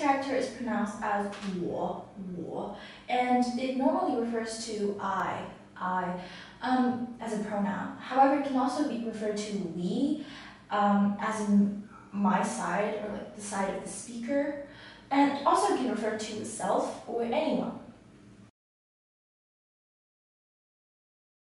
character is pronounced as 我, and it normally refers to I, as a pronoun. However, it can also be referred to we, as in my side, or like the side of the speaker, and also can refer to the self or anyone.